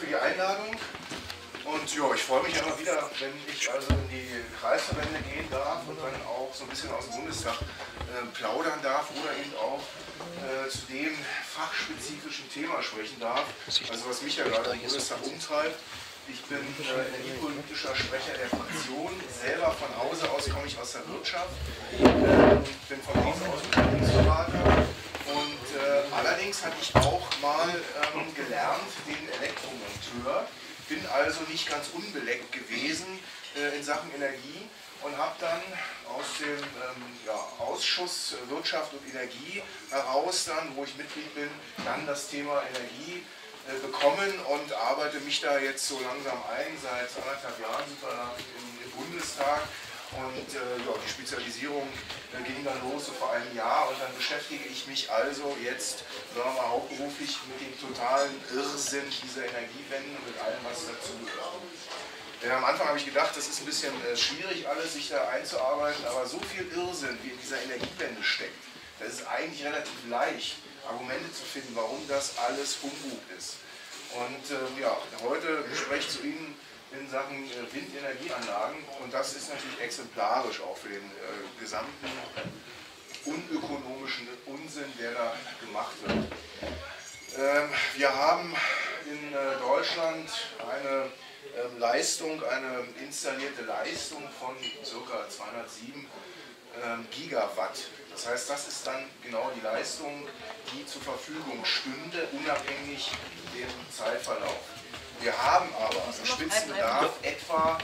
für die Einladung. Und ja, ich freue mich immer wieder, wenn ich also in die Kreisverbände gehen darf und dann auch so ein bisschen aus dem Bundestag plaudern darf oder eben auch zu dem fachspezifischen Thema sprechen darf. Also was mich ja gerade im Bundestag umtreibt. Ich bin energiepolitischer Sprecher der Fraktion. Selber von Hause aus komme ich aus der Wirtschaft. Bin von Hause aus Unternehmensberater. Und allerdings hatte ich auch mal gelernt, den Elektromonteur. Bin also nicht ganz unbeleckt gewesen in Sachen Energie und habe dann aus dem Ausschuss Wirtschaft und Energie heraus, dann, wo ich Mitglied bin, dann das Thema Energie bekommen und arbeite mich da jetzt so langsam ein. Seit 1,5 Jahren sind wir da im Bundestag. Und die Spezialisierung ging dann los so vor einem Jahr und dann beschäftige ich mich also jetzt, sagen wir mal, hauptberuflich mit dem totalen Irrsinn dieser Energiewende und mit allem, was dazu gehört. Denn am Anfang habe ich gedacht, das ist ein bisschen schwierig alles, sich da einzuarbeiten, aber so viel Irrsinn, wie in dieser Energiewende steckt, das ist eigentlich relativ leicht, Argumente zu finden, warum das alles Humbug ist. Und heute spreche ich zu Ihnen in Sachen Windenergieanlagen und das ist natürlich exemplarisch auch für den gesamten unökonomischen Unsinn, der da gemacht wird. Wir haben in Deutschland eine eine installierte Leistung von ca. 207 Gigawatt. Das heißt, das ist dann genau die Leistung, die zur Verfügung stünde, unabhängig dem Zeitverlauf. Wir haben aber einen Spitzenbedarf etwa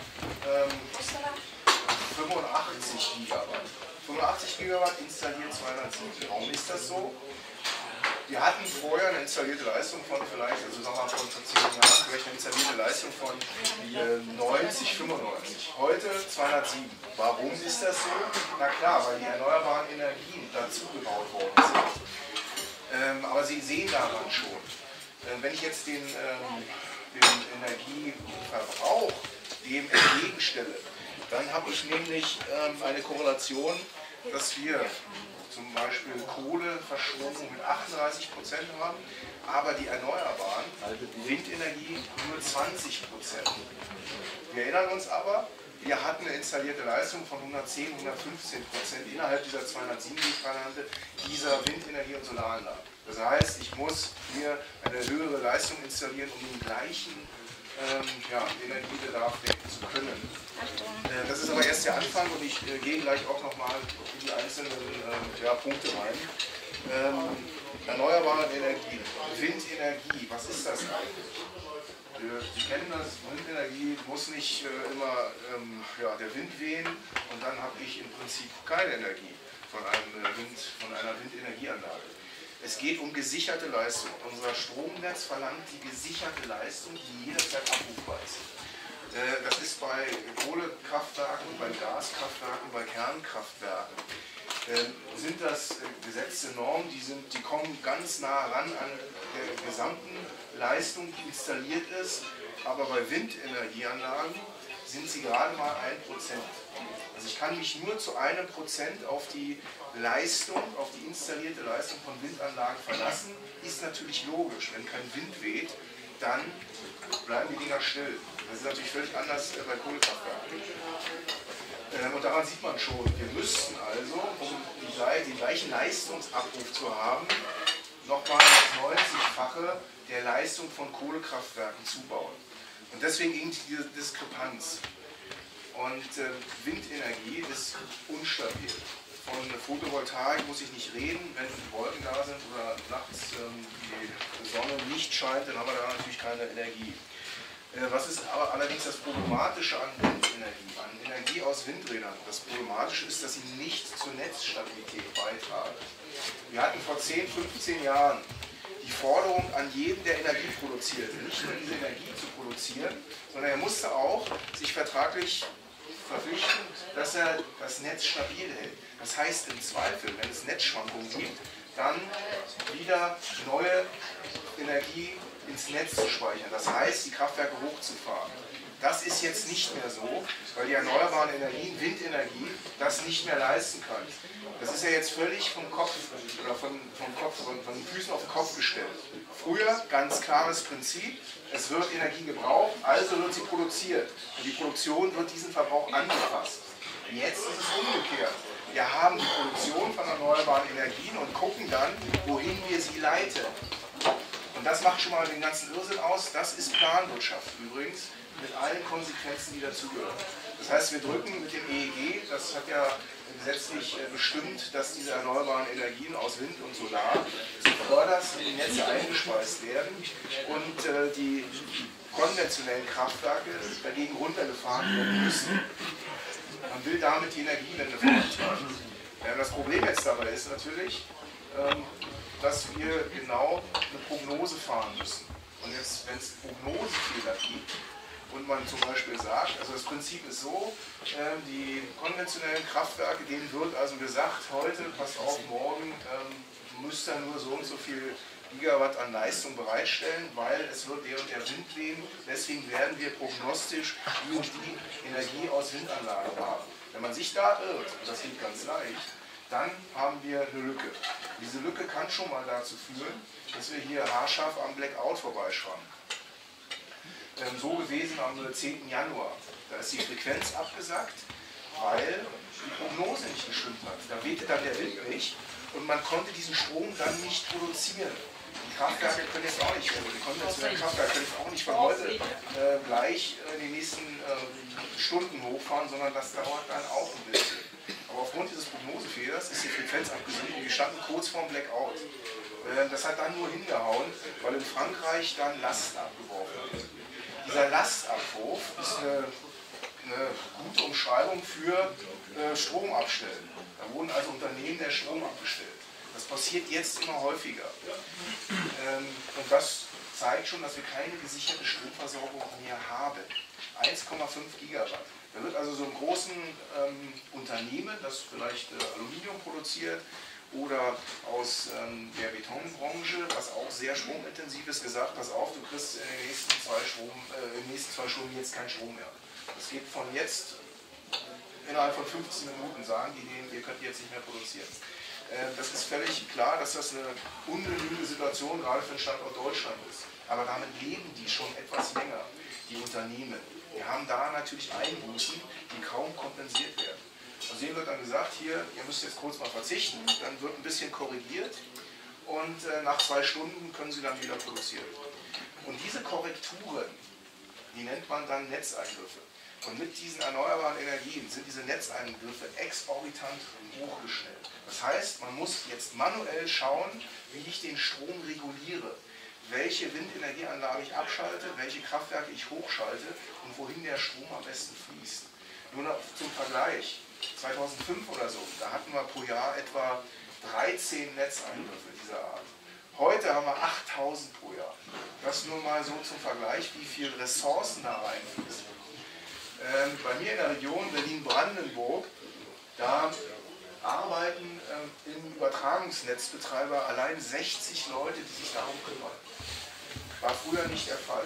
85 Gigawatt. 85 Gigawatt installiert 207. Warum ist das so? Wir hatten vorher eine installierte Leistung von vielleicht, also sagen wir mal von 10 Jahren, vielleicht eine installierte Leistung von 90, 95. Heute 207. Warum ist das so? Na klar, weil die erneuerbaren Energien dazu gebaut worden sind. Aber Sie sehen daran schon, wenn ich jetzt den Energieverbrauch dem entgegenstelle, dann habe ich nämlich eine Korrelation, dass wir zum Beispiel Kohleverstromung mit 38% haben, aber die erneuerbaren, Windenergie, nur 20%. Wir erinnern uns aber, wir hatten eine installierte Leistung von 110, 115% innerhalb dieser 207, die ich gerade nannte, dieser Windenergie und Solaranlagen. Das heißt, ich muss hier eine höhere Leistung installieren, um den gleichen Energiebedarf decken zu können. Das ist aber erst der Anfang und ich gehe gleich auch nochmal in die einzelnen Punkte rein. Erneuerbare Energien, Windenergie, was ist das eigentlich? Sie kennen das, Windenergie muss nicht immer der Wind wehen und dann habe ich im Prinzip keine Energie von einer Windenergieanlage. Es geht um gesicherte Leistung. Unser Stromnetz verlangt die gesicherte Leistung, die jederzeit abrufbar ist. Das ist bei Kohlekraftwerken, bei Gaskraftwerken, bei Kernkraftwerken. Sind das gesetzte Normen, die kommen ganz nah ran an der gesamten Leistung, die installiert ist. Aber bei Windenergieanlagen sind sie gerade mal 1%. Also ich kann mich nur zu 1% auf die Leistung, auf die installierte Leistung von Windanlagen verlassen. Ist natürlich logisch, wenn kein Wind weht, dann bleiben die Dinger still. Das ist natürlich völlig anders bei Kohlekraftwerken. Und daran sieht man schon, wir müssten also, um den gleichen Leistungsabruf zu haben, nochmal das 90-fache der Leistung von Kohlekraftwerken zubauen. Und deswegen ging diese Diskrepanz. Und Windenergie ist unstabil. Von Photovoltaik muss ich nicht reden, wenn Wolken da sind oder nachts die Sonne nicht scheint, dann haben wir da natürlich keine Energie. Was ist aber allerdings das Problematische an Windenergie, an Energie aus Windrädern? Das Problematische ist, dass sie nicht zur Netzstabilität beitragen. Wir hatten vor 10, 15 Jahren die Forderung an jeden, der Energie produzierte, nicht nur diese Energie zu produzieren, sondern er musste auch sich vertraglich verpflichten, dass er das Netz stabil hält. Das heißt im Zweifel, wenn es Netzschwankungen gibt, dann wieder neue Energie ins Netz zu speichern. Das heißt, die Kraftwerke hochzufahren. Das ist jetzt nicht mehr so, weil die erneuerbaren Energien, Windenergie, das nicht mehr leisten kann. Das ist ja jetzt völlig vom Kopf oder von den Füßen auf den Kopf gestellt. Früher ganz klares Prinzip, es wird Energie gebraucht, also wird sie produziert. Und die Produktion wird diesen Verbrauch angepasst. Jetzt ist es umgekehrt. Wir haben die Produktion von erneuerbaren Energien und gucken dann, wohin wir sie leiten. Und das macht schon mal den ganzen Irrsinn aus. Das ist Planwirtschaft übrigens, mit allen Konsequenzen, die dazugehören. Das heißt, wir drücken mit dem EEG, das hat ja gesetzlich bestimmt, dass diese erneuerbaren Energien aus Wind und Solar zuvörderst in die Netze eingespeist werden und die konventionellen Kraftwerke dagegen runtergefahren werden müssen. Man will damit die Energiewende vorantreiben. Das Problem jetzt dabei ist natürlich, dass wir genau eine Prognose fahren müssen. Und jetzt, wenn es Prognosefehler gibt und man zum Beispiel sagt, also das Prinzip ist so, die konventionellen Kraftwerke, denen wird also gesagt, heute, passt auf, morgen müsst ihr nur so und so viel Gigawatt an Leistung bereitstellen, weil es wird der und der Wind wehen, deswegen werden wir prognostisch die und die Energie aus Windanlagen haben. Wenn man sich da irrt, und das geht ganz leicht, dann haben wir eine Lücke. Diese Lücke kann schon mal dazu führen, dass wir hier haarscharf am Blackout vorbeischrammen. So gewesen am 10. Januar. Da ist die Frequenz abgesackt, weil die Prognose nicht gestimmt hat. Da wehte dann der Wind nicht und man konnte diesen Strom dann nicht produzieren. Die Kraftwerke können jetzt auch nicht, die konventionellen Kraftwerke können auch nicht von heute gleich in den nächsten Stunden hochfahren, sondern das dauert dann auch ein bisschen. Aber aufgrund dieses Prognosefehlers ist die Frequenz abgesunken und wir standen kurz vorm Blackout. Das hat dann nur hingehauen, weil in Frankreich dann Last abgeworfen wird. Dieser Lastabruf ist eine gute Umschreibung für Strom abstellen. Da wurden also Unternehmen der Strom abgestellt. Das passiert jetzt immer häufiger. Und das zeigt schon, dass wir keine gesicherte Stromversorgung mehr haben. 1,5 Gigawatt. Da wird also so einem großen Unternehmen, das vielleicht Aluminium produziert oder aus der Betonbranche, was auch sehr stromintensiv ist, gesagt, pass auf, du kriegst in den nächsten zwei Stunden jetzt keinen Strom mehr. Das geht von jetzt, innerhalb von 15 Minuten sagen die denen, ihr könnt jetzt nicht mehr produzieren. Das ist völlig klar, dass das eine ungenügende Situation gerade für den Standort Deutschland ist. Aber damit leben die schon etwas länger, die Unternehmen. Wir haben da natürlich Einbußen, die kaum kompensiert werden. Also denen wird dann gesagt, hier, ihr müsst jetzt kurz mal verzichten, dann wird ein bisschen korrigiert und nach 2 Stunden können sie dann wieder produzieren. Und diese Korrekturen, die nennt man dann Netzeingriffe. Und mit diesen erneuerbaren Energien sind diese Netzeingriffe exorbitant hochgestellt. Das heißt, man muss jetzt manuell schauen, wie ich den Strom reguliere, welche Windenergieanlage ich abschalte, welche Kraftwerke ich hochschalte und wohin der Strom am besten fließt. Nur noch zum Vergleich, 2005 oder so, da hatten wir pro Jahr etwa 13 Netzeingriffe dieser Art. Heute haben wir 8000 pro Jahr. Das nur mal so zum Vergleich, wie viele Ressourcen da reinfließen. Bei mir in der Region Berlin-Brandenburg, da arbeiten im Übertragungsnetzbetreiber allein 60 Leute, die sich darum kümmern. War früher nicht der Fall.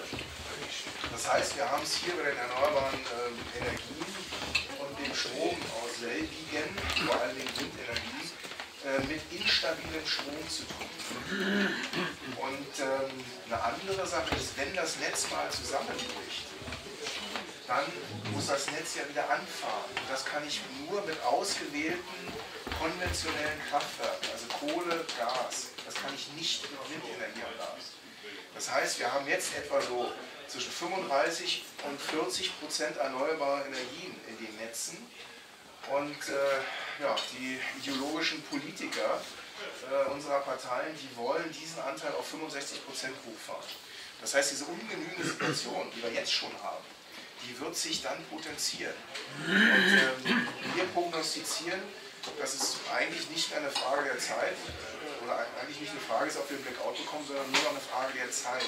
Das heißt, wir haben es hier bei den erneuerbaren Energien und dem Strom aus selbigen, vor allem den Windenergien, mit instabilem Strom zu tun. Und eine andere Sache ist, wenn das Netz mal zusammenbricht, dann muss das Netz ja wieder anfahren. Und das kann ich nur mit ausgewählten konventionellen Kraftwerken, also Kohle, Gas. Das kann ich nicht mit Windenergieanlagen. Das heißt, wir haben jetzt etwa so zwischen 35 und 40% erneuerbare Energien in den Netzen. Und ja, die ideologischen Politiker unserer Parteien, die wollen diesen Anteil auf 65% hochfahren. Das heißt, diese ungenügende Situation, die wir jetzt schon haben, die wird sich dann potenzieren. Und wir prognostizieren, dass es eigentlich nicht mehr eine Frage der Zeit, oder eigentlich nicht eine Frage ist, ob wir einen Blackout bekommen, sondern nur noch eine Frage der Zeit.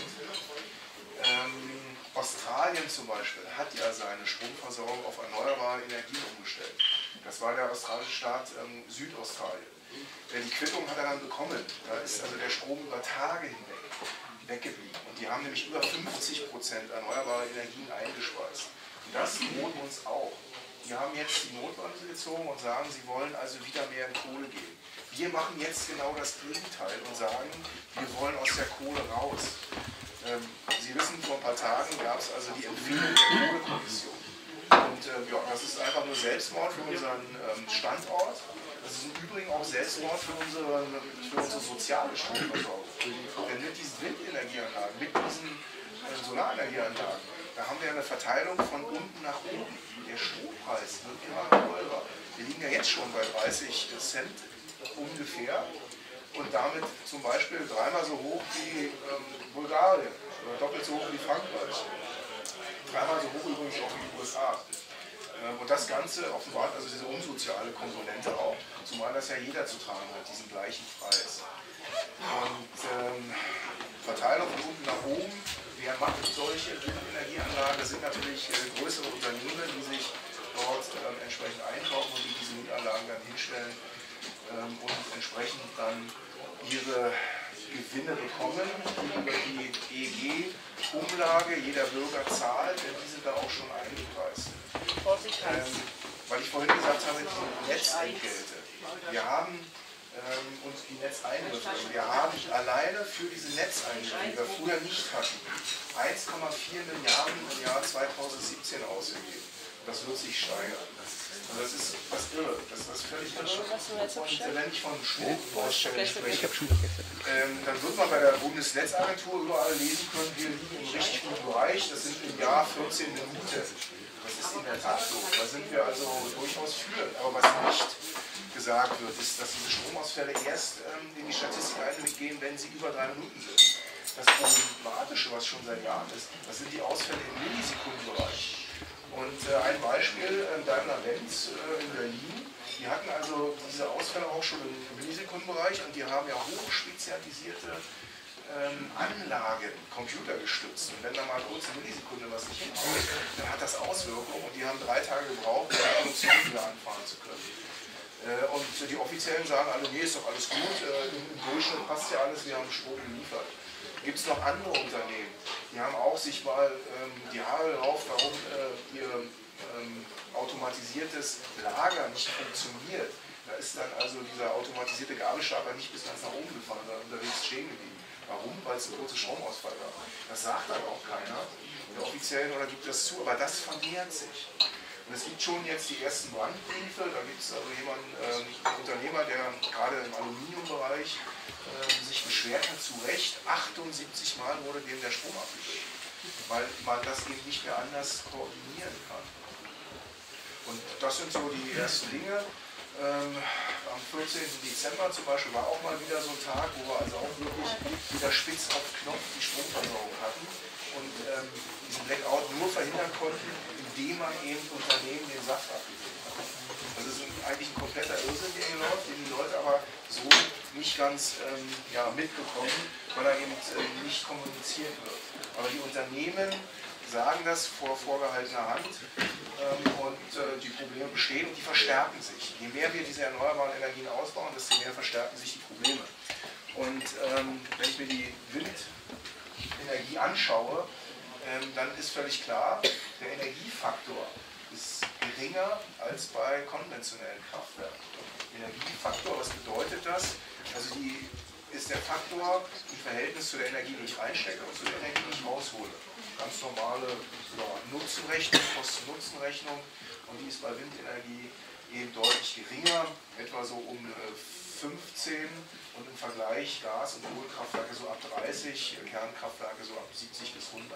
Australien zum Beispiel hat ja seine Stromversorgung auf erneuerbare Energien umgestellt. Das war der australische Staat Südaustralien. Die Quittung hat er dann bekommen. Da ist also der Strom über Tage hinweg weggeblieben. Und die haben nämlich über 50% erneuerbare Energien eingespeist. Und das droht uns auch. Die haben jetzt die Notbremse gezogen und sagen, sie wollen also wieder mehr in Kohle gehen. Wir machen jetzt genau das Gegenteil und sagen, wir wollen aus der Kohle raus. Sie wissen, vor ein paar Tagen gab es also die Empfehlung der Kohlekommission. Und ja, das ist einfach nur Selbstmord für unseren Standort. Das ist im Übrigen auch Selbstmord für unsere soziale Stromversorgung. Denn mit diesen Windenergieanlagen, mit diesen Solarenergieanlagen, da haben wir eine Verteilung von unten nach oben. Der Strompreis wird immer teurer. Wir liegen ja jetzt schon bei 30 Cent ungefähr und damit zum Beispiel dreimal so hoch wie Bulgarien oder doppelt so hoch wie Frankreich. Dreimal so hoch übrigens auch wie die USA. Und das Ganze offenbart also diese unsoziale Komponente auch, zumal das ja jeder zu tragen hat, diesen gleichen Preis. Und Verteilung von unten nach oben, wer macht solche Windenergieanlagen? Das sind natürlich größere Unternehmen, die sich dort entsprechend einkaufen und die diese Windanlagen dann hinstellen und entsprechend dann ihre Gewinne bekommen über die EEG-Umlage. Jeder Bürger zahlt, denn die sind da auch schon eingepreist. Weil ich vorhin gesagt habe, die Netzentgelte. Wir haben uns die Netzeingriffe, wir haben alleine für diese Netzeingriffe, die wir früher nicht hatten, 1,4 Milliarden im Jahr 2017 ausgegeben. Das wird sich steigern. Also das ist was irre, das ist völlig irre. Und wenn ich von Stromausfällen spreche, dann wird man bei der Bundesnetzagentur überall lesen können, wir liegen im richtig guten Bereich, das sind im Jahr 14 Minuten. Das ist in der Tat so, da sind wir also durchaus führend. Aber was nicht gesagt wird, ist, dass diese Stromausfälle erst in die Statistik eingehen, wenn sie über 3 Minuten sind. Das Problematische, was schon seit Jahren ist, das sind die Ausfälle im Millisekundenbereich. Und ein Beispiel, Daimler-Benz in Berlin, die hatten also diese Ausfälle auch schon im Millisekundenbereich und die haben ja hochspezialisierte Anlagen, computergestützt. Und wenn da mal kurz eine Millisekunde was nicht hinhaut, dann hat das Auswirkungen und die haben 3 Tage gebraucht, um die Produktion wieder anfahren zu können. Und die Offiziellen sagen alle, nee, ist doch alles gut, im Durchschnitt passt ja alles, wir haben Strom geliefert. Gibt es noch andere Unternehmen, die haben auch sich mal die Haare gerauft, warum ihr automatisiertes Lager nicht funktioniert. Da ist dann also dieser automatisierte Gabelstapler nicht bis ganz nach oben gefahren, sondern unterwegs stehen geblieben. Warum? Weil es einen kurzen Stromausfall gab. Das sagt dann auch keiner, der Offiziellen, oder gibt das zu, aber das vermehrt sich. Und es gibt schon jetzt die ersten Brandbriefe, da gibt es also jemanden, einen Unternehmer, der gerade im Aluminiumbereich sich beschwert hat, zu Recht, 78 Mal wurde dem der Strom abgedreht, weil man das eben nicht mehr anders koordinieren kann. Und das sind so die ersten Dinge. Am 14. Dezember zum Beispiel war auch mal wieder so ein Tag, wo wir also auch wirklich wieder spitz auf Knopf die Stromversorgung hatten und diesen Blackout nur verhindern konnten, indem man eben Unternehmen den Saft abgegeben hat. Das ist eigentlich ein kompletter Irrsinn, der hier läuft, den die Leute aber so nicht ganz mitbekommen, weil er eben nicht kommuniziert wird. Aber die Unternehmen sagen das vor vorgehaltener Hand und die Probleme bestehen und die verstärken sich. Je mehr wir diese erneuerbaren Energien ausbauen, desto mehr verstärken sich die Probleme. Und wenn ich mir die Windenergie anschaue, dann ist völlig klar, der Energiefaktor ist geringer als bei konventionellen Kraftwerken. Energiefaktor, was bedeutet das? Also ist der Faktor im Verhältnis zu der Energie, die ich reinstecke und zu der Energie, die ich raushole. Ganz normale Nutzenrechnung, Kosten-Nutzen-Rechnung, und die ist bei Windenergie eben deutlich geringer, etwa so um 15 und im Vergleich Gas- und Kohlekraftwerke so ab 30, Kernkraftwerke so ab 70 bis 100.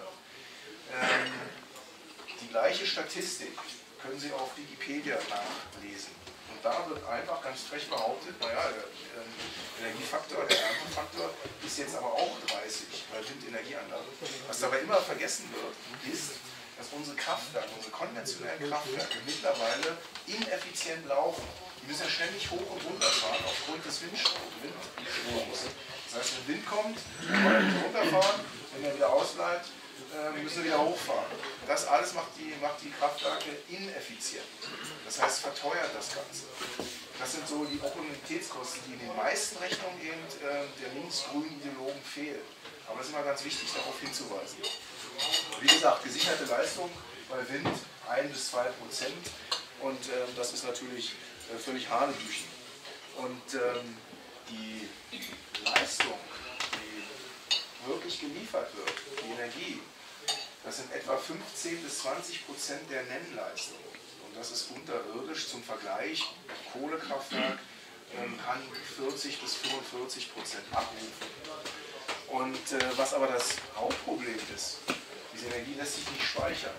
Die gleiche Statistik können Sie auf Wikipedia nachlesen. Und da wird einfach ganz frech behauptet, naja, der Energiefaktor, der Erntenfaktor ist jetzt aber auch 30 bei Windenergieanlagen. Was dabei immer vergessen wird, ist, dass unsere Kraftwerke, unsere konventionellen Kraftwerke mittlerweile ineffizient laufen. Die müssen ja ständig hoch und runter fahren aufgrund des Windstroms. Das heißt, wenn Wind kommt, dann wollen wir runterfahren, wenn er wieder ausbleibt, müssen wir wieder hochfahren. Das alles macht die Kraftwerke ineffizient. Das heißt, verteuert das Ganze. Das sind so die Opportunitätskosten, die in den meisten Rechnungen eben der linksgrünen Ideologen fehlen. Aber es ist immer ganz wichtig, darauf hinzuweisen. Wie gesagt, gesicherte Leistung bei Wind 1 bis 2%. Und das ist natürlich völlig hanebüchen. Und die Leistung, die wirklich geliefert wird, die Energie, das sind etwa 15 bis 20% der Nennleistung. Und das ist unterirdisch. Zum Vergleich, Kohlekraftwerk kann 40 bis 45% abrufen. Und was aber das Hauptproblem ist, diese Energie lässt sich nicht speichern.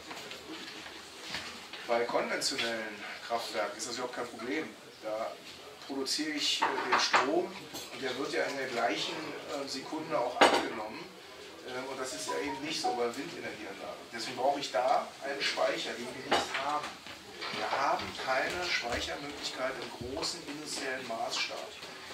Bei konventionellen Kraftwerken ist das überhaupt kein Problem. Da produziere ich den Strom und der wird ja in der gleichen Sekunde auch abgenommen. Und das ist ja eben nicht so bei Windenergieanlagen. Deswegen brauche ich da einen Speicher, den wir nicht haben. Wir haben keine Speichermöglichkeit im großen industriellen Maßstab.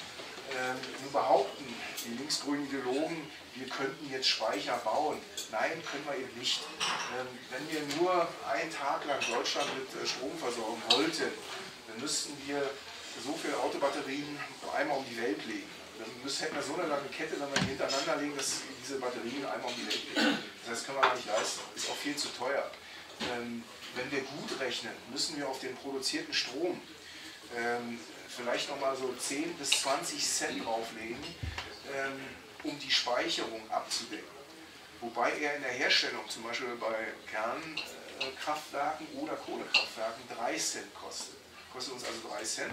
Nun behaupten die linksgrünen Ideologen, wir könnten jetzt Speicher bauen. Nein, können wir eben nicht. Wenn wir nur einen Tag lang Deutschland mit Strom versorgen wollten, dann müssten wir so viele Autobatterien einmal um die Welt legen. Dann hätten wir so eine lange Kette, wenn wir die hintereinander legen, dass diese Batterien einmal um die Welt legen. Das heißt, können wir gar nicht leisten. Ist auch viel zu teuer. Wenn wir gut rechnen, müssen wir auf den produzierten Strom vielleicht nochmal so 10 bis 20 Cent drauflegen, um die Speicherung abzudecken. Wobei er in der Herstellung, zum Beispiel bei Kernkraftwerken oder Kohlekraftwerken, 3 Cent kostet. Kostet uns also 3 Cent.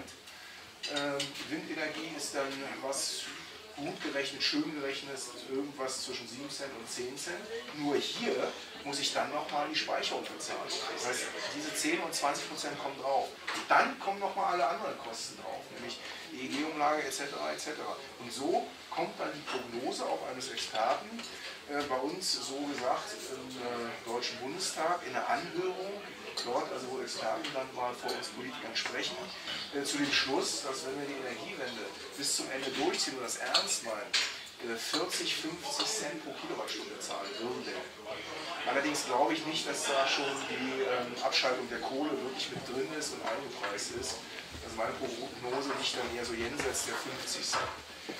Windenergie ist dann was gut gerechnet, schön gerechnet, irgendwas zwischen 7 Cent und 10 Cent. Nur hier muss ich dann nochmal die Speicherung bezahlen. Das heißt, diese 10 und 20% kommen drauf. Und dann kommen nochmal alle anderen Kosten drauf, nämlich EEG-Umlage etc. etc. Und so kommt dann die Prognose auch eines Experten, bei uns so gesagt im Deutschen Bundestag in der Anhörung, dort, also wo Experten dann mal vor uns Politikern sprechen, zu dem Schluss, dass wenn wir die Energiewende bis zum Ende durchziehen und das ernst meinen, 40, 50 Cent pro Kilowattstunde zahlen würden. Allerdings glaube ich nicht, dass da schon die Abschaltung der Kohle wirklich mit drin ist und eingepreist ist. Also meine Prognose liegt dann eher so jenseits der 50 Cent.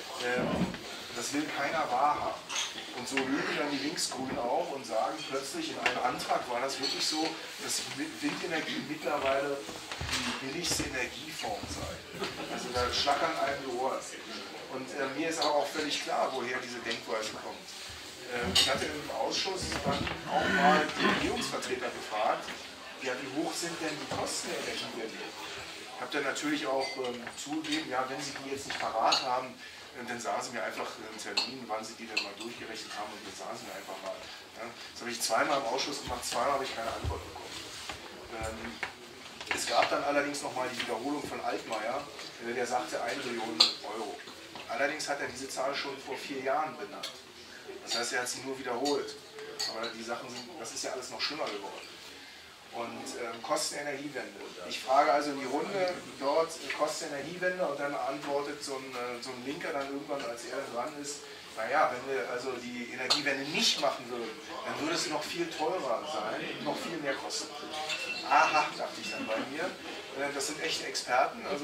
Das will keiner wahrhaben. Und so lügen dann die Linksgrünen auch und sagen plötzlich, in einem Antrag war das wirklich so, dass Windenergie mittlerweile die billigste Energieform sei. Also da schlackern einem die Ohren. Und mir ist aber auch völlig klar, woher diese Denkweise kommt. Ich hatte im Ausschuss dann auch mal die Regierungsvertreter gefragt, ja, wie hoch sind denn die Kosten der Energiewende? Ich habe dann natürlich auch zugegeben, ja, wenn Sie die jetzt nicht parat haben, dann sagen Sie mir einfach einen Termin, wann Sie die denn mal durchgerechnet haben und jetzt sagen Sie mir einfach mal. Ja, das habe ich zweimal im Ausschuss gemacht, zweimal habe ich keine Antwort bekommen. Es gab dann allerdings nochmal die Wiederholung von Altmaier, der sagte 1 Billion Euro. Allerdings hat er diese Zahl schon vor 4 Jahren benannt. Das heißt, er hat sie nur wiederholt. Aber die Sachen sind, das ist ja alles noch schlimmer geworden. Und Kostenenergiewende. Ich frage also in die Runde dort Kostenenergiewende und dann antwortet so ein Linker dann irgendwann, als er dran ist, naja, wenn wir also die Energiewende nicht machen würden, dann würde es noch viel teurer sein und noch viel mehr kosten. Aha, dachte ich dann bei mir. Das sind echte Experten. Also,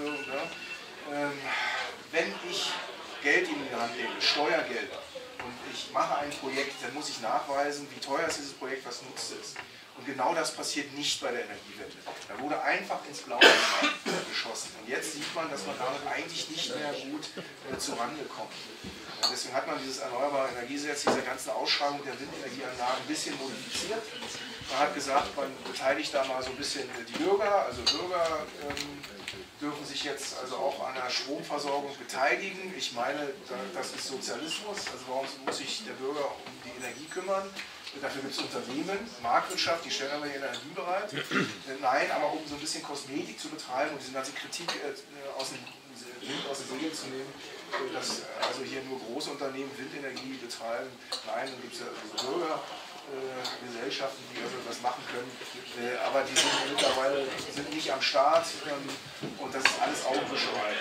wenn ich Geld in die Hand nehme, Steuergelder, und ich mache ein Projekt, dann muss ich nachweisen, wie teuer ist dieses Projekt, was nutzt es. Und genau das passiert nicht bei der Energiewende. Da wurde einfach ins Blaue geschossen. Und jetzt sieht man, dass man damit eigentlich nicht mehr gut zurande kommt. Und deswegen hat man dieses Erneuerbare Energiegesetz, diese ganze Ausschreibung der Windenergieanlagen ein bisschen modifiziert. Man hat gesagt, man beteiligt da mal so ein bisschen die Bürger, also Bürger dürfen sich jetzt also auch an der Stromversorgung beteiligen. Ich meine, das ist Sozialismus, also warum muss sich der Bürger um die Energie kümmern? Dafür gibt es Unternehmen, Marktwirtschaft, die stellen aber die Energie bereit. Nein, aber um so ein bisschen Kosmetik zu betreiben und diese ganze Kritik aus dem Segel zu nehmen, dass also hier nur große Unternehmen Windenergie betreiben. Nein, dann gibt es ja also Bürgergesellschaften, die also das machen können. Aber die sind mittlerweile nicht am Start und das ist alles Augenwischerei.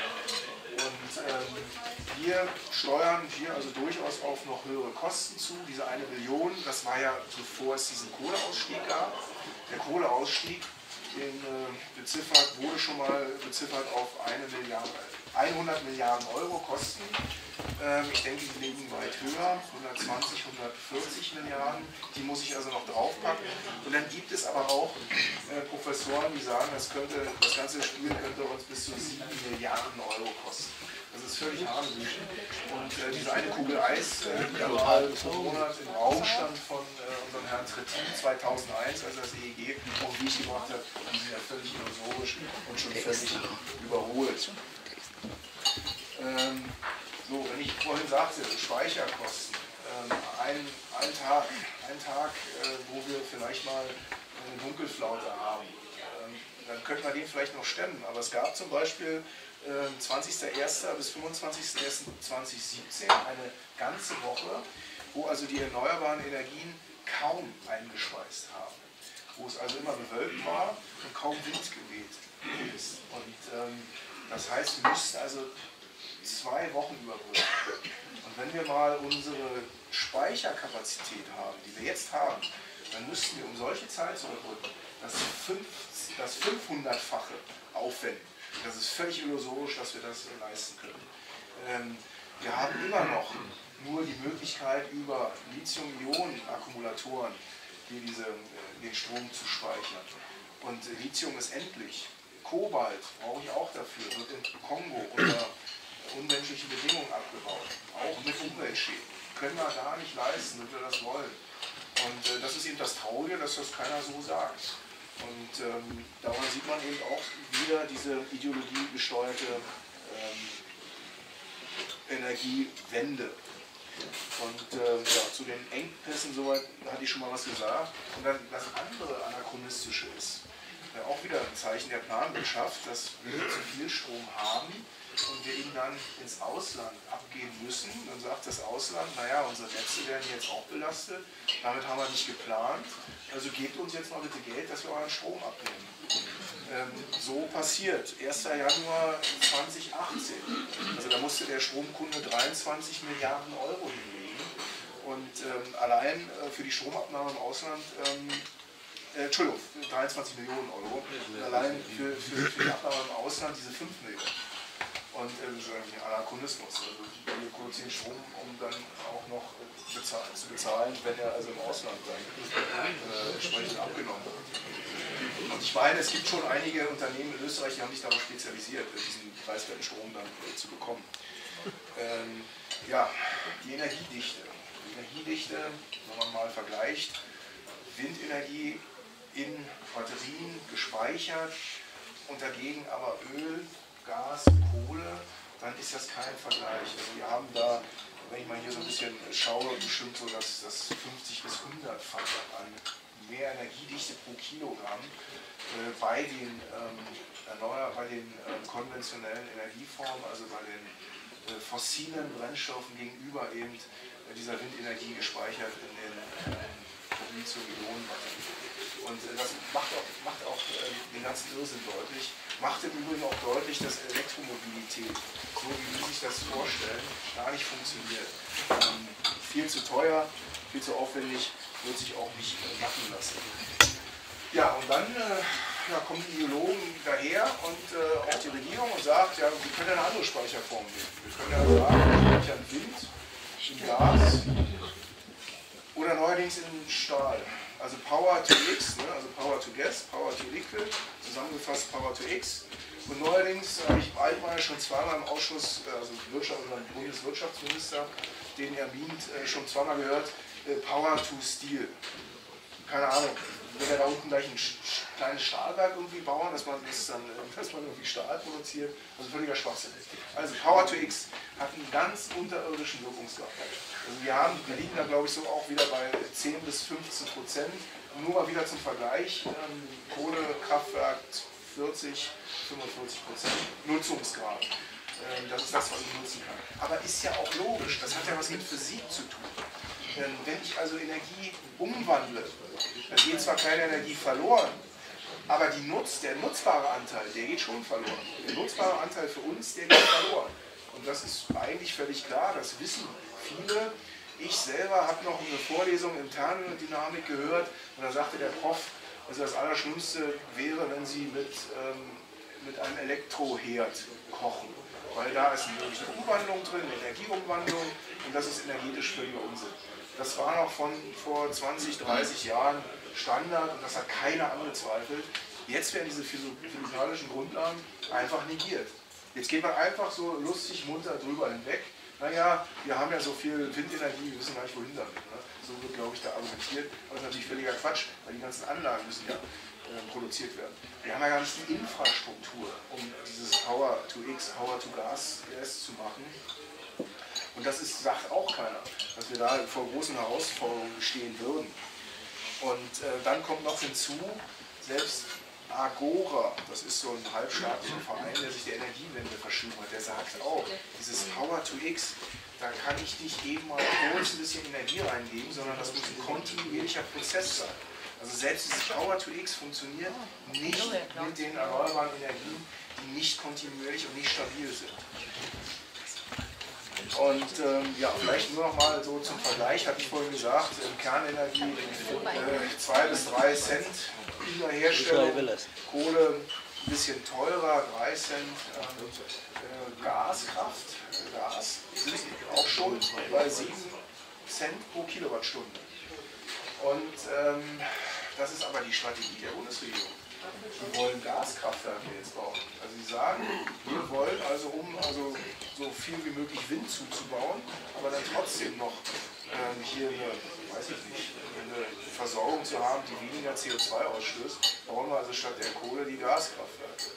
Und wir steuern hier also durchaus auf noch höhere Kosten zu. Diese 1 Billion, das war ja bevor es diesen Kohleausstieg gab. Der Kohleausstieg wurde schon mal beziffert auf 1 Milliarde, 100 Milliarden Euro kosten. Ich denke, die liegen weit höher, 120, 140 Milliarden. Die muss ich also noch draufpacken. Und dann gibt es aber auch Professoren, die sagen, das ganze Spiel könnte uns bis zu 7 Milliarden Euro kosten. Das ist völlig hanebüchen. Und diese eine Kugel Eis, die da mal pro Monat im Raum stand von unserem Herrn Trittin 2001, als er das EEG auf den Weg gebracht hat, die sind ja völlig illusorisch und schon völlig überholt. So, wenn ich vorhin sagte, Speicherkosten, ein Tag, wo wir vielleicht mal eine Dunkelflaute haben, dann könnte man den vielleicht noch stemmen. Aber es gab zum Beispiel 20.01. bis 25.01.2017 eine ganze Woche, wo also die erneuerbaren Energien kaum eingespeist haben. Wo es also immer bewölkt war und kaum Wind geweht ist. Und das heißt, wir müssten also 2 Wochen überbrücken. Und wenn wir mal unsere Speicherkapazität haben, die wir jetzt haben, dann müssten wir, um solche Zeit zu überbrücken, das 500-fache aufwenden. Das ist völlig illusorisch, dass wir das leisten können. Wir haben immer noch nur die Möglichkeit, über Lithium-Ionen-Akkumulatoren den Strom zu speichern. Und Lithium ist endlich. Kobalt brauche ich auch dafür, wird im Kongo unter unmenschlichen Bedingungen abgebaut, auch mit Umweltschäden. Können wir gar nicht leisten, wenn wir das wollen. Und das ist eben das Traurige, dass das keiner so sagt. Und daran sieht man eben auch wieder diese ideologiegesteuerte Energiewende. Und ja, zu den Engpässen, soweit hatte ich schon mal was gesagt. Und dann das andere Anachronistische ist, auch wieder ein Zeichen der Planwirtschaft, dass wir zu viel Strom haben und wir ihn dann ins Ausland abgeben müssen. Dann sagt das Ausland, naja, unsere Netze werden jetzt auch belastet, damit haben wir nicht geplant, also gebt uns jetzt mal bitte Geld, dass wir euren Strom abnehmen. So passiert, 1. Januar 2018, also da musste der Stromkunde 23 Milliarden Euro hinlegen und allein für die Stromabnahme im Ausland, Entschuldigung, 23 Millionen Euro, allein für die Abnahme im Ausland diese 5 Millionen. Und das ist eigentlich ein Anachronismus. Also wir produzieren Strom, um dann auch noch zu bezahlen, wenn er also im Ausland entsprechend abgenommen wird. Und ich meine, es gibt schon einige Unternehmen in Österreich, die haben sich darauf spezialisiert, diesen preiswerten Strom dann zu bekommen. Ja, die Energiedichte. Die Energiedichte, wenn man mal vergleicht, Windenergie in Batterien gespeichert und dagegen aber Öl, Gas, Kohle, dann ist das kein Vergleich. Also wir haben da, wenn ich mal hier so ein bisschen schaue, bestimmt so das 50 bis 100-fache an mehr Energiedichte pro Kilogramm bei den konventionellen Energieformen, also bei den fossilen Brennstoffen gegenüber eben dieser Windenergie gespeichert in den Lithium-Ionen-Batterien. Und das macht auch den ganzen Irrsinn deutlich. Macht im Übrigen auch deutlich, dass Elektromobilität, so wie Sie sich das vorstellen, gar nicht funktioniert. Viel zu teuer, viel zu aufwendig, wird sich auch nicht machen lassen. Ja, und dann kommen die Ideologen daher und auch die Regierung und sagt, ja, wir können ja eine andere Speicherform nehmen. Wir können ja sagen, wir speichern Wind, in Gas oder neuerdings in Stahl. Also Power to X, ne? Also Power to Gas, Power to Liquid, zusammengefasst Power to X. Und neuerdings habe ich Altmaier schon zweimal im Ausschuss, also unseren Bundeswirtschaftsminister, den er beamt, schon zweimal gehört, Power to Steel. Keine Ahnung, will er da unten gleich ein kleines Stahlwerk irgendwie bauen, dass man irgendwie Stahl produziert, also völliger Schwachsinn. Also Power to X hat einen ganz unterirdischen Wirkungsgrad. Also wir liegen da glaube ich so auch wieder bei 10 bis 15%. Und nur mal wieder zum Vergleich, Kohlekraftwerk 40, 45% Nutzungsgrad. Das ist das, was ich nutzen kann. Aber ist ja auch logisch, das hat ja was mit Physik zu tun. Wenn ich also Energie umwandle, dann geht zwar keine Energie verloren, aber der nutzbare Anteil, der geht schon verloren. Der nutzbare Anteil für uns, der geht verloren. Und das ist eigentlich völlig klar, das wissen viele. Ich selber habe noch eine Vorlesung in Thermodynamik gehört und da sagte der Prof, also das Allerschlimmste wäre, wenn Sie mit einem Elektroherd kochen. weil da ist eine Umwandlung drin, eine Energieumwandlung und das ist energetisch völliger Unsinn. Das war noch von vor 20, 30 Jahren Standard und das hat keiner angezweifelt. Jetzt werden diese physikalischen Grundlagen einfach negiert. Jetzt geht man einfach so lustig munter drüber hinweg. Naja, wir haben ja so viel Windenergie, wir wissen gar nicht wohin damit. Ne? So wird, glaube ich, da argumentiert. Aber das ist natürlich völliger Quatsch, weil die ganzen Anlagen müssen ja produziert werden. Wir haben ja gar nicht die Infrastruktur, um dieses Power-to-X, Power-to-Gas zu machen. Und das sagt auch keiner, dass wir da vor großen Herausforderungen stehen würden. Und dann kommt noch hinzu, selbst Agora, das ist so ein halbstaatlicher Verein, der sich der Energiewende verschrieben hat, der sagt auch, dieses Power-to-X, da kann ich nicht eben mal kurz ein bisschen Energie reingeben, sondern das muss ein kontinuierlicher Prozess sein. Also selbst dieses Power-to-X funktioniert nicht mit den erneuerbaren Energien, die nicht kontinuierlich und nicht stabil sind. Und ja, vielleicht nur noch mal so zum Vergleich, hatte ich vorhin gesagt, Kernenergie 2 bis 3 Cent in der Herstellung, Kohle ein bisschen teurer, 3 Cent, Gaskraft, Gas sind auch schon bei 7 Cent pro Kilowattstunde. Und das ist aber die Strategie der Bundesregierung. Wir wollen Gaskraftwerke jetzt bauen. Also sie sagen, wir wollen also, um so viel wie möglich Wind zuzubauen, aber dann trotzdem noch hier eine, weiß ich nicht, eine Versorgung zu haben, die weniger CO2 ausstößt, bauen wir also statt der Kohle die Gaskraftwerke.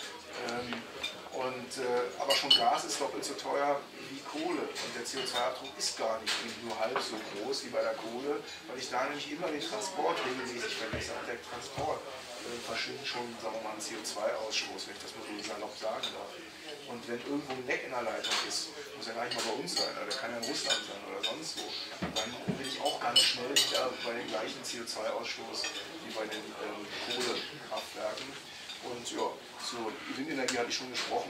Aber schon Gas ist doppelt so teuer wie Kohle und der CO2-Abdruck ist gar nicht nur halb so groß wie bei der Kohle, weil ich da nämlich immer den Transport regelmäßig vergesse. Auch der Transport verschwindet schon, sagen wir mal, einen CO2-Ausstoß, wenn ich das mal so salopp sagen darf. Und wenn irgendwo ein Leck in der Leitung ist, muss ja gar nicht mal bei uns sein, oder der kann ja in Russland sein oder sonst wo, dann bin ich auch ganz schnell wieder bei dem gleichen CO2-Ausstoß wie bei den Kohlekraftwerken. Und ja, so Windenergie hatte ich schon gesprochen.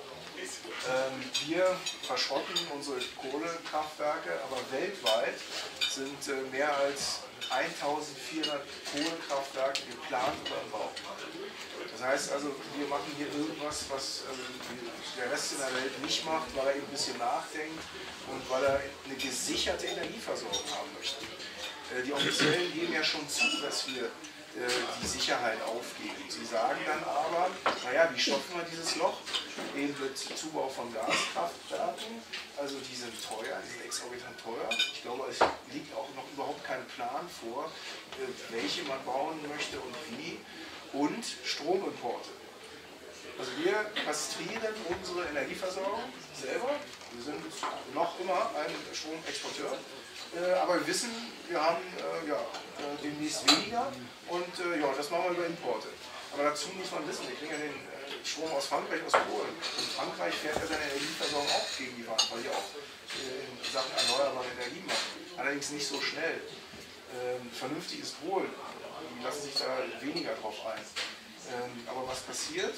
Wir verschrotten unsere Kohlekraftwerke, aber weltweit sind mehr als 1400 Kohlekraftwerke geplant oder im Bau. Das heißt also, wir machen hier irgendwas, was der Rest in der Welt nicht macht, weil er eben ein bisschen nachdenkt und weil er eine gesicherte Energieversorgung haben möchte. Die Offiziellen geben ja schon zu, dass wir die Sicherheit aufgeben. Sie sagen dann aber, naja, wie stopfen wir dieses Loch? Eben mit Zubau von Gaskraftwerken, also die sind teuer, die sind exorbitant teuer. Ich glaube, es liegt auch noch überhaupt kein Plan vor, welche man bauen möchte und wie. Und Stromimporte. Also wir kastrieren unsere Energieversorgung selber. Wir sind noch immer ein Stromexporteur. Aber wir wissen, wir haben demnächst weniger und ja, das machen wir über Importe. Aber dazu muss man wissen, wir kriegen ja den Strom aus Frankreich, aus Polen. Und Frankreich fährt ja seine Energieversorgung auch gegen die Wand, weil die auch in Sachen erneuerbare Energie machen. Allerdings nicht so schnell. Vernünftig ist Polen. Die lassen sich da weniger drauf ein. Aber was passiert?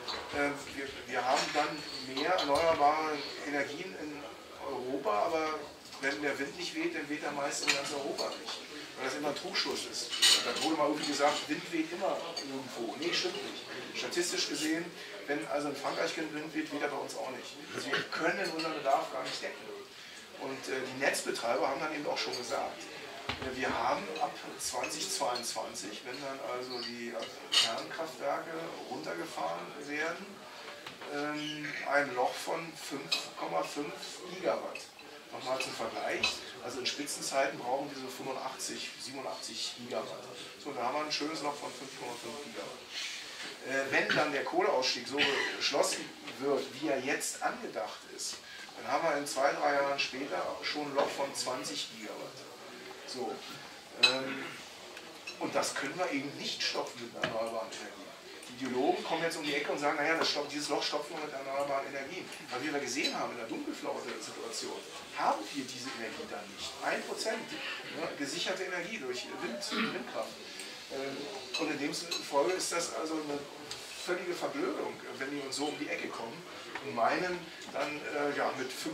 Wir haben dann mehr erneuerbare Energien in Europa, aber wenn der Wind nicht weht, dann weht er meist in ganz Europa nicht. Weil das immer ein Trugschluss ist. Da wurde mal irgendwie gesagt, Wind weht immer irgendwo. Nee, stimmt nicht. Statistisch gesehen, wenn also in Frankreich kein Wind weht, weht er bei uns auch nicht. Also wir können unseren Bedarf gar nicht decken. Und die Netzbetreiber haben dann eben auch schon gesagt, wir haben ab 2022, wenn dann also die Kernkraftwerke runtergefahren werden, ein Loch von 5,5 Gigawatt. Nochmal zum Vergleich, also in Spitzenzeiten brauchen wir so 85, 87 Gigawatt. So, da haben wir ein schönes Loch von 5,5 Gigawatt. Wenn dann der Kohleausstieg so beschlossen wird, wie er jetzt angedacht ist, dann haben wir in 2, 3 Jahren später schon ein Loch von 20 Gigawatt. So, und das können wir eben nicht stopfen mit erneuerbaren Energien. Die Ideologen kommen jetzt um die Ecke und sagen, naja, dieses Loch stopfen wir mit erneuerbaren Energien. Weil wir gesehen haben, in der Dunkelflaute-Situation haben wir diese Energie dann nicht. 1%, ne, gesicherte Energie durch Windkraft. Und in dem Folge ist das also eine völlige Verblödung, wenn die uns so um die Ecke kommen und meinen, dann ja, mit 65%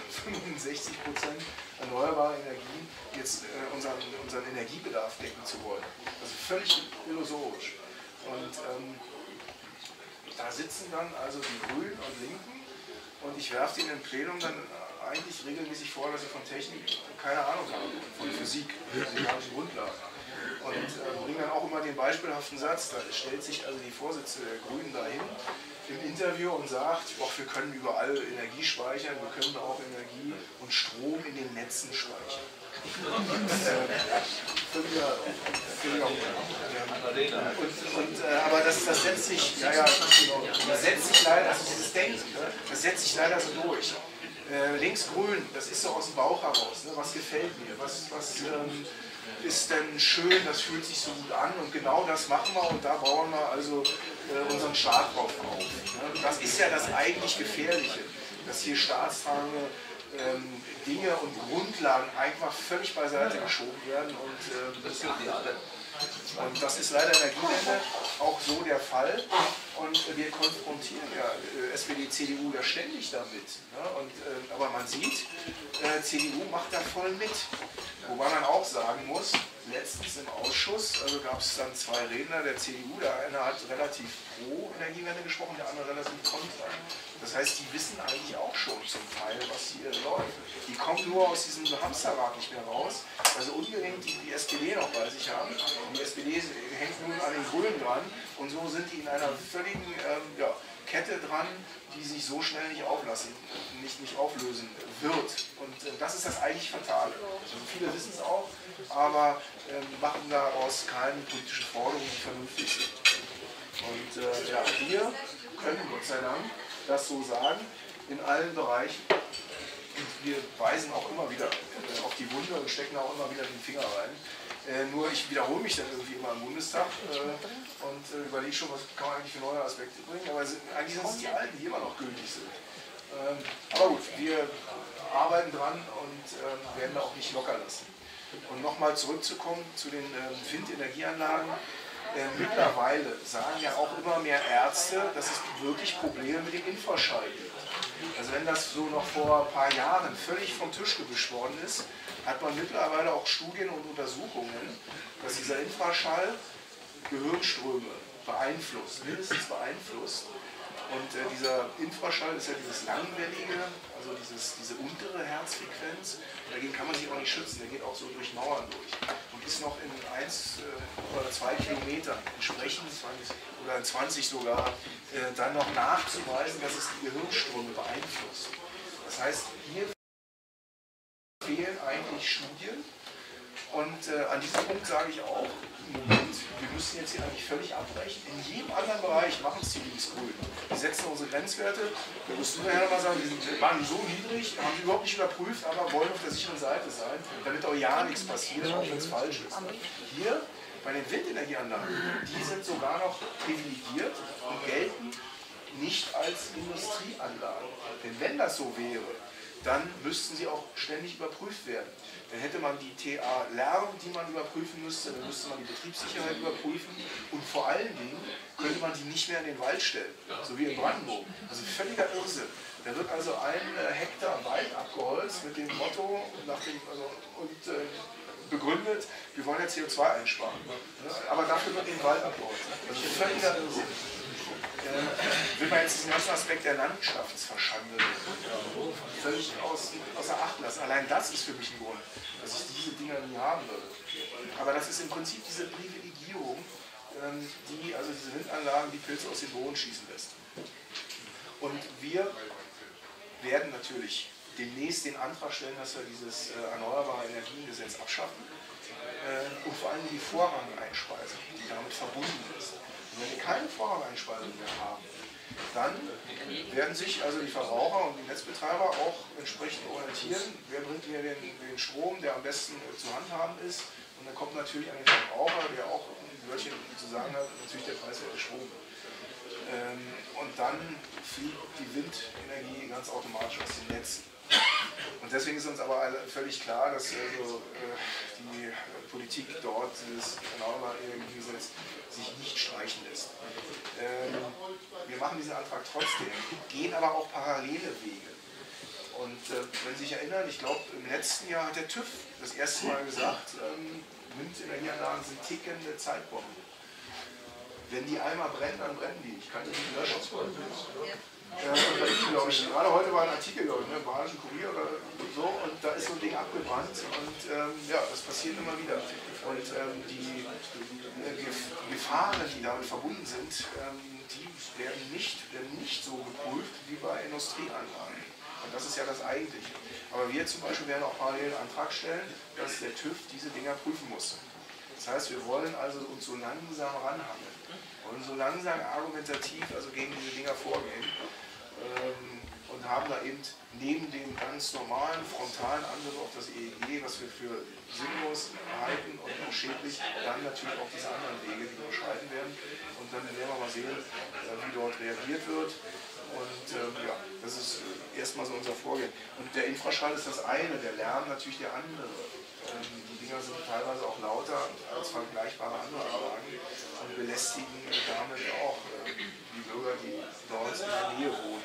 erneuerbare Energien jetzt unseren Energiebedarf decken zu wollen. Also völlig illusorisch. Und da sitzen dann also die Grünen und Linken und ich werfe denen im Plenum dann eigentlich regelmäßig vor, dass sie von Technik keine Ahnung haben, von Physik, physikalischen Grundlagen. Und bringe dann auch immer den beispielhaften Satz, da stellt sich also die Vorsitzende der Grünen dahin im Interview und sagt, wir können überall Energie speichern, wir können auch Energie und Strom in den Netzen speichern. Aber das setzt sich, das setzt sich leider, also dieses Denken, das setzt sich leider so durch. Links-Grün, das ist so aus dem Bauch heraus, ne? Was gefällt mir, was ist denn schön, das fühlt sich so gut an und genau das machen wir und da bauen wir also unseren Staat drauf auf. Ne? Das ist ja das eigentlich Gefährliche, dass hier staatstragende Dinge und Grundlagen einfach völlig beiseite geschoben werden und das ist leider in der Energiewende auch so der Fall und wir konfrontieren ja SPD, CDU da ständig damit. Ne? Aber man sieht, CDU macht da voll mit. Wobei man auch sagen muss, letztens im Ausschuss, also gab es dann zwei Redner der CDU, der eine hat relativ pro Energiewende gesprochen, der andere relativ kontra. Das heißt, die wissen eigentlich auch schon zum Teil, was hier läuft. Die kommen nur aus diesem Hamsterrad nicht mehr raus, also unbedingt die SPD noch bei sich haben. Die SPD hängt nun an den Grünen dran und so sind die in einer völligen Kette dran, die sich so schnell nicht auflösen wird. Und das ist das eigentlich Fatale. Also viele wissen es auch, aber machen daraus keine politischen Forderungen, die vernünftig sind. Und wir können Gott sei Dank das so sagen, in allen Bereichen. Und wir weisen auch immer wieder auf die Wunde und stecken auch immer wieder den Finger rein. Nur ich wiederhole mich dann irgendwie immer im Bundestag und überlege schon, was kann man eigentlich für neue Aspekte bringen. Aber eigentlich sind es die alten, die immer noch gültig sind. Aber gut, wir arbeiten dran und werden da auch nicht locker lassen. Und nochmal zurückzukommen zu den Windenergieanlagen. Mittlerweile sagen ja auch immer mehr Ärzte, dass es wirklich Probleme mit dem Infraschall gibt. Also wenn das so noch vor ein paar Jahren völlig vom Tisch gewischt worden ist, hat man mittlerweile auch Studien und Untersuchungen, dass dieser Infraschall Gehirnströme beeinflusst, mindestens beeinflusst. Und dieser Infraschall ist ja dieses langwellige, also diese untere Herzfrequenz. Und dagegen kann man sich auch nicht schützen, der geht auch so durch Mauern durch. Und ist noch in 1 oder 2 Kilometern entsprechend, oder in 20 sogar, dann noch nachzuweisen, dass es die Gehirnströme beeinflusst. Das heißt, hier fehlen eigentlich Studien. Und an diesem Punkt sage ich auch, Moment, wir müssen jetzt hier eigentlich völlig abbrechen. In jedem anderen Bereich machen es die Linksgrünen. Die setzen unsere Grenzwerte, da musst du nachher nochmal sagen, die waren so niedrig, haben sie überhaupt nicht überprüft, aber wollen auf der sicheren Seite sein, damit auch ja nichts passiert, auch wenn es falsch ist. Hier, bei den Windenergieanlagen, die sind sogar noch privilegiert und gelten nicht als Industrieanlagen. Denn wenn das so wäre, dann müssten sie auch ständig überprüft werden. Dann hätte man die TA-Lärm, die man überprüfen müsste, dann müsste man die Betriebssicherheit überprüfen und vor allen Dingen könnte man die nicht mehr in den Wald stellen, so wie in Brandenburg. Also völliger Irrsinn. Da wird also 1 Hektar Wald abgeholzt mit dem Motto begründet, wir wollen ja CO2 einsparen. Aber dafür wird den Wald abgeholzt. Also völliger Irrsinn. Will man jetzt diesen ganzen Aspekt der Landschaftsverschandung völlig außer Acht lassen. Allein das ist für mich ein Grund, dass ich diese Dinger nie haben würde. Aber das ist im Prinzip diese Privilegierung, die also diese Windanlagen die Pilze aus dem Boden schießen lässt. Und wir werden natürlich demnächst den Antrag stellen, dass wir dieses Erneuerbare Energiengesetz abschaffen und vor allem die Vorrangeinspeisung, die damit verbunden ist. Und wenn wir keine Vorrangeinspeisung mehr haben, dann werden sich also die Verbraucher und die Netzbetreiber auch entsprechend orientieren, wer bringt mir den Strom, der am besten zu handhaben ist. Und dann kommt natürlich an den Verbraucher, der auch ein Wörtchen zu sagen hat, natürlich der preiswerte Strom. Und dann fliegt die Windenergie ganz automatisch aus dem Netz. Und deswegen ist uns aber völlig klar, dass also, die Politik dort dieses Erneuerbare Energiengesetz sich nicht streichen lässt. Wir machen diesen Antrag trotzdem, gehen aber auch parallele Wege. Und wenn Sie sich erinnern, ich glaube im letzten Jahr hat der TÜV das erste Mal gesagt, Windenergieanlagen sind tickende Zeitbomben. Wenn die einmal brennen, dann brennen die. Ich kann die nicht löschen. Gerade heute war ein Artikel, glaube ich, ne, Badischen Kurier oder so, und da ist so ein Ding abgebrannt und ja, das passiert immer wieder. Und die Gefahren, die damit verbunden sind, die werden nicht so geprüft wie bei Industrieanlagen. Und das ist ja das Eigentliche. Aber wir zum Beispiel werden auch parallel einen Antrag stellen, dass der TÜV diese Dinger prüfen muss. Das heißt, wir wollen also uns so langsam ranhangeln und so langsam argumentativ also gegen diese Dinger vorgehen und haben da eben neben dem ganz normalen frontalen Angriff auf das EEG, was wir für sinnlos halten und auch schädlich, dann natürlich auch diese anderen Wege, die überschreiten werden. Und dann werden wir mal sehen, wie dort reagiert wird. Und ja, das ist erstmal so unser Vorgehen. Und der Infraschall ist das eine, der Lärm natürlich der andere. Die Dinger sind teilweise auch lauter als vergleichbare andere Anlagen und belästigen damit auch die Bürger, die dort in der Nähe wohnen.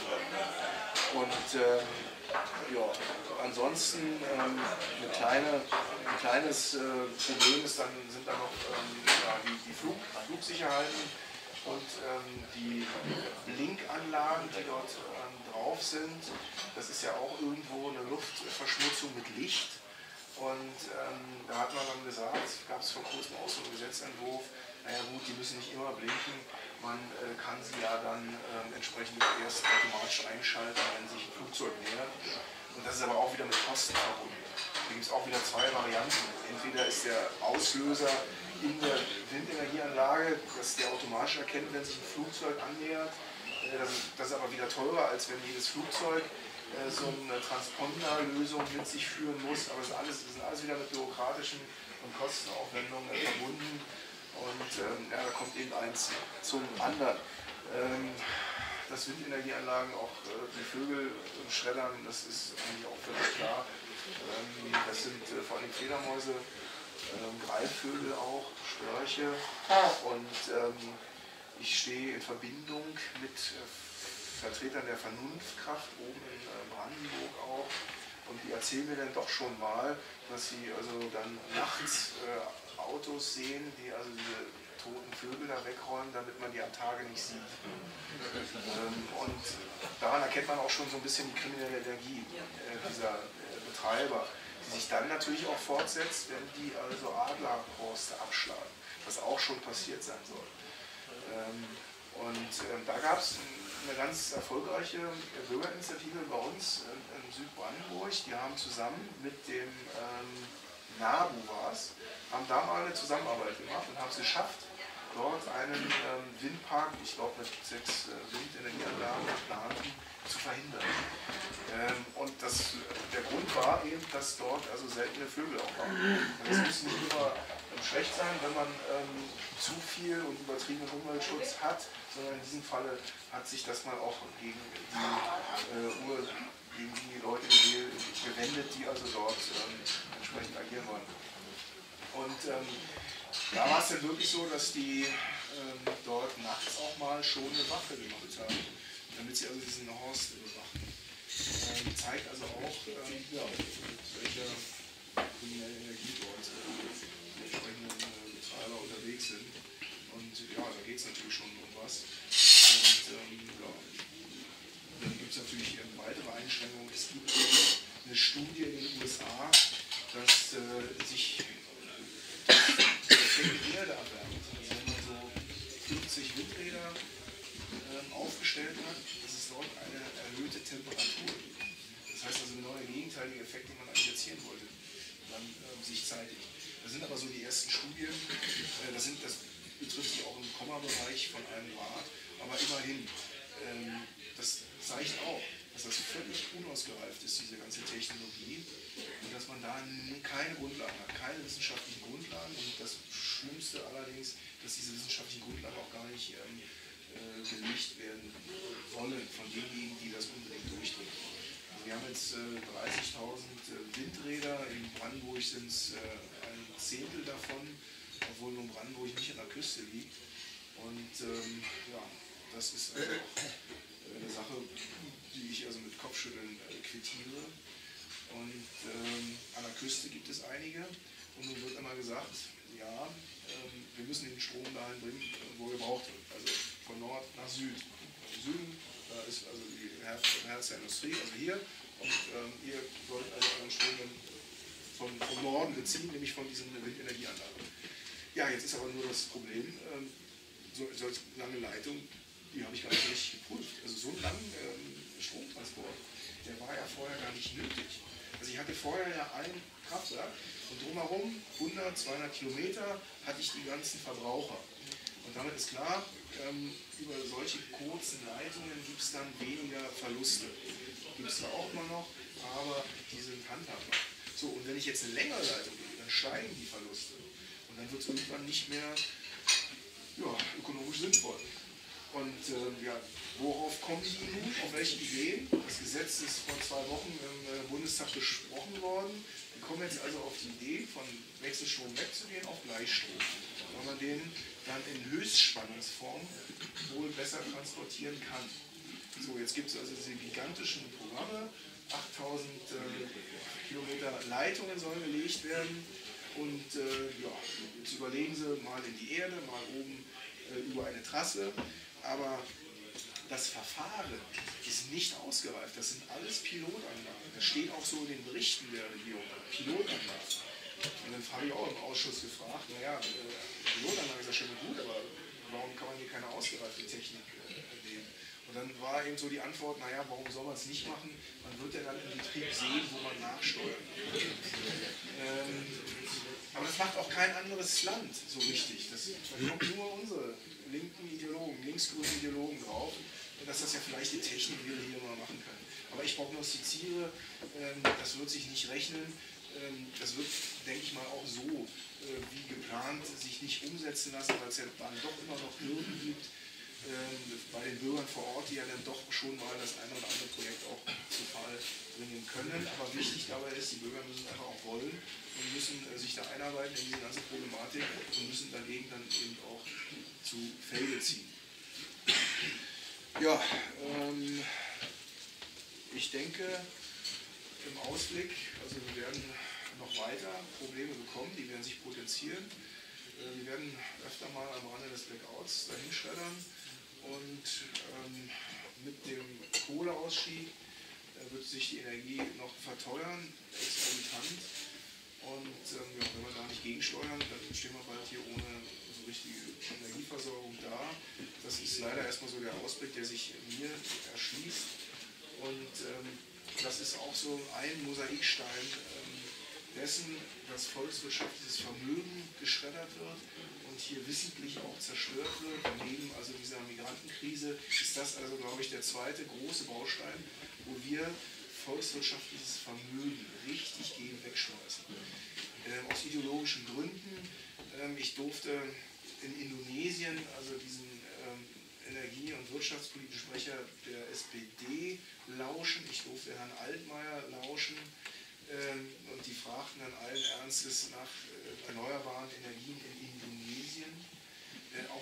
Und ja, ansonsten ein kleines Problem sind dann noch ja, die Flugsicherheiten und die Blinkanlagen, die dort drauf sind. Das ist ja auch irgendwo eine Luftverschmutzung mit Licht. Und da hat man dann gesagt, gab es vor kurzem auch so einen Gesetzentwurf, naja gut, die müssen nicht immer blinken, man kann sie ja dann entsprechend erst automatisch einschalten, wenn sich ein Flugzeug nähert. Und das ist aber auch wieder mit Kosten verbunden. Da gibt es auch wieder zwei Varianten. Entweder ist der Auslöser in der Windenergieanlage, dass der automatisch erkennt, wenn sich ein Flugzeug annähert. Das ist aber wieder teurer, als wenn jedes Flugzeug so eine Transponder-Lösung mit sich führen muss. Aber das sind alles wieder mit bürokratischen und Kostenaufwendungen verbunden. Und ja, da kommt eben eins zum anderen. Dass Windenergieanlagen auch die Vögel schreddern, das ist eigentlich auch völlig klar. Das sind vor allem Fledermäuse, Greifvögel auch, Störche. Und ich stehe in Verbindung mit Vertretern der Vernunftkraft oben in Brandenburg auch. Und die erzählen mir dann doch schon mal, dass sie also dann nachts Autos sehen, die also diese toten Vögel da wegräumen, damit man die am Tage nicht sieht. Und daran erkennt man auch schon so ein bisschen die kriminelle Energie dieser Betreiber, die sich dann natürlich auch fortsetzt, wenn die also Adlerhorste abschlagen, was auch schon passiert sein soll. Und da gab es eine ganz erfolgreiche Bürgerinitiative bei uns in Südbrandenburg. Die haben zusammen mit dem NABU haben da mal eine Zusammenarbeit gemacht und haben es geschafft, dort einen Windpark, ich glaube mit 6 Windenergieanlagen geplanten, zu verhindern. Und der Grund war eben, dass dort also seltene Vögel auch waren. Das muss nicht immer schlecht sein, wenn man zu viel und übertriebenen Umweltschutz hat, sondern in diesem Falle hat sich das mal auch gegen die Leute gewendet, die also dort entsprechend agieren wollen. Und da war es dann wirklich so, dass die dort nachts auch mal schon eine Waffe gemacht haben, damit sie also diesen Horst überwachen. Zeigt also auch, ja, welche kriminelle Energie dort die entsprechenden Betreiber unterwegs sind. Und ja, da geht es natürlich schon um was. Und ja, dann gibt es natürlich weitere Einschränkungen. Es gibt eine Studie in den USA, dass sich die Erde erwärmt. Also wenn man so 50 Windräder aufgestellt hat, das ist dort eine erhöhte Temperatur. Das heißt also genau der gegenteilige Effekt, den man eigentlich erzielen wollte, dann sich zeitigt. Das sind aber so die ersten Studien, das betrifft sich auch im Kommabereich von einem Grad, aber immerhin, das zeigt auch, dass das völlig unausgereift ist, diese ganze Technologie, und dass man da keine Grundlagen hat, keine wissenschaftlichen Grundlagen, und das Schlimmste allerdings, dass diese wissenschaftlichen Grundlagen auch gar nicht gelegt werden wollen von denjenigen, die das unbedingt durchdrücken. Also wir haben jetzt 30.000 Windräder, in Brandenburg sind es ein Zehntel davon, obwohl nun Brandenburg nicht an der Küste liegt. Und ja, das ist also auch eine Sache, die ich also mit Kopfschütteln quittiere. Und an der Küste gibt es einige. Und nun wird immer gesagt, ja, wir müssen den Strom dahin bringen, wo gebraucht wird. Also von Nord nach Süd. Im Süden Da ist also die Herz der Industrie, also hier. Und ihr sollt also euren Strom vom Norden beziehen, nämlich von diesen Windenergieanlagen. Ja, jetzt ist aber nur das Problem, so lange Leitung, die habe ich gar nicht richtig geprüft. Also so einen langen Stromtransport, der war ja vorher gar nicht nötig. Also ich hatte vorher ja ein Kraftwerk und drumherum 100, 200 Kilometer hatte ich die ganzen Verbraucher. Und damit ist klar, über solche kurzen Leitungen gibt es dann weniger Verluste. Gibt es zwar auch immer noch, aber die sind handhabbar. So, und wenn ich jetzt eine längere Leitung gehe, dann steigen die Verluste. Und dann wird es irgendwann nicht mehr ökonomisch sinnvoll. Und ja, worauf kommen die nun? Auf welche Ideen? Das Gesetz ist vor 2 Wochen im Bundestag besprochen worden. Wir kommen jetzt also auf die Idee, von Wechselstrom wegzugehen auf Gleichstrom, weil man den dann in Höchstspannungsform wohl besser transportieren kann. So, jetzt gibt es also diese gigantischen Programme, 8000 Kilometer Leitungen sollen gelegt werden und jetzt überlegen sie mal in die Erde, mal oben über eine Trasse, aber das Verfahren ist nicht ausgereift, das sind alles Pilotanlagen. Das steht auch so in den Berichten der Regierung, Pilotanlagen. Und dann habe ich auch im Ausschuss gefragt, naja, Pilotanlage ist ja schön und gut, aber warum kann man hier keine ausgereifte Technik nehmen? Und dann war eben so die Antwort, naja, warum soll man es nicht machen? Man wird ja dann im Betrieb sehen, wo man nachsteuert. Aber das macht auch kein anderes Land so richtig. Da kommen nur unsere linken Ideologen, linksgrünen Ideologen drauf, dass das ja vielleicht die Technik wäre, die wir mal machen können. Aber ich prognostiziere, das wird sich nicht rechnen. Das wird, denke ich mal, auch so wie geplant sich nicht umsetzen lassen, weil es ja dann doch immer noch Hürden gibt bei den Bürgern vor Ort, die ja dann doch schon mal das eine oder andere Projekt auch zu Fall bringen können. Aber wichtig dabei ist, die Bürger müssen einfach auch wollen und müssen sich da einarbeiten in diese ganze Problematik und müssen dagegen dann eben auch zu Felde ziehen. Ja, ich denke, im Ausblick, also wir werden noch weiter Probleme bekommen, die werden sich potenzieren. Wir werden öfter mal am Rande des Blackouts dahin schreddern und mit dem Kohleausstieg wird sich die Energie noch verteuern, exorbitant. Und wenn wir da nicht gegensteuern, dann stehen wir bald hier ohne so richtige Energieversorgung da. Das ist leider erstmal so der Ausblick, der sich mir erschließt. Und das ist auch so ein Mosaikstein dessen, dass volkswirtschaftliches Vermögen geschreddert wird und hier wissentlich auch zerstört wird. Neben also dieser Migrantenkrise ist das also, glaube ich, der zweite große Baustein, wo wir volkswirtschaftliches Vermögen richtig gegen wegschmeißen. Aus ideologischen Gründen. Ich durfte in Indonesien, also diesen Energie- und wirtschaftspolitischen Sprecher der SPD lauschen. Ich durfte Herrn Altmaier lauschen. Und die fragten dann allen Ernstes nach erneuerbaren Energien in Indonesien, auch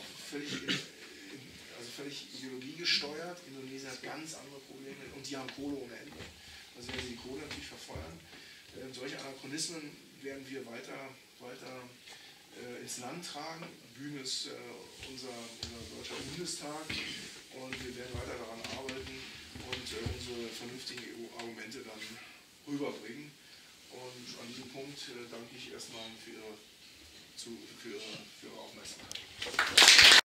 völlig ideologiegesteuert. Indonesien hat ganz andere Probleme und die haben Kohle ohne Ende. Also wenn sie die Kohle natürlich verfeuern, solche Anachronismen werden wir weiter ins Land tragen. Bühne ist unser deutscher Bundestag und wir werden weiter daran arbeiten und unsere vernünftigen EU-Argumente dann rüberbringen. Und an diesem Punkt danke ich erstmal für Ihre Aufmerksamkeit.